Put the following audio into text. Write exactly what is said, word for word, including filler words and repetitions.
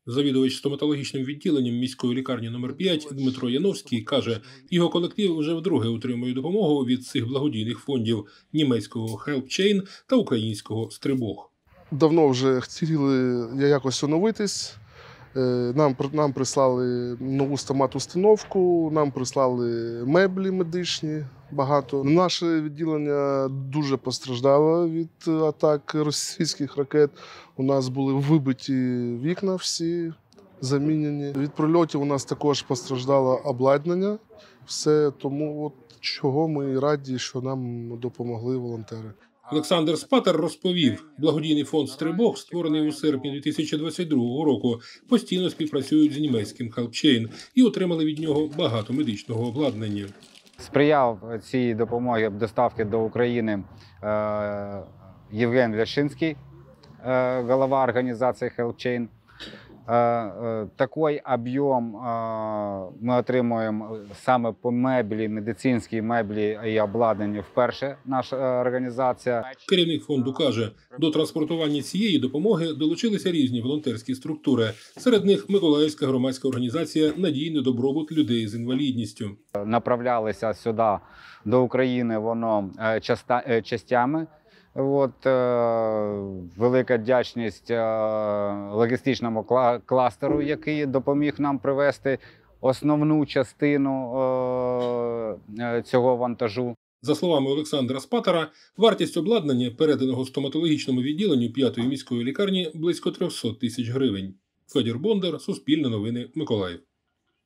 Завідувач стоматологічним відділенням міської лікарні номер п'ять Дмитро Яновський каже, його колектив вже вдруге отримує допомогу від цих благодійних фондів німецького HelpChain та українського Стрибог. Давно вже хотіли якось оновитись. Нам, нам прислали нову стомат-установку, нам прислали меблі медичні багато. Наше відділення дуже постраждало від атак російських ракет. У нас були вибиті вікна всі, замінені. Від прильотів у нас також постраждало обладнання. Все, тому от чого ми раді, що нам допомогли волонтери. Олександр Спатар розповів, благодійний фонд «Стрибог», створений у серпні дві тисячі двадцять другого року, постійно співпрацюють з німецьким HelpChain і отримали від нього багато медичного обладнання. Сприяв цій допомогі доставки до України Євген Ляшинський, голова організації HelpChain. Такий об'єм ми отримуємо саме по меблі, медицинській меблі і обладнанню вперше наша організація. Керівник фонду каже, до транспортування цієї допомоги долучилися різні волонтерські структури. Серед них Миколаївська громадська організація «Надійний добробут людей з інвалідністю». Направлялися сюди, до України, воно частями. От, е, велика вдячність е, логістичному кластеру, який допоміг нам привезти основну частину е, цього вантажу. За словами Олександра Спатара, вартість обладнання, переданого стоматологічному відділенню п'ятої міської лікарні, близько трьохсот тисяч гривень. Федір Бондар, Суспільне новини, Миколаїв.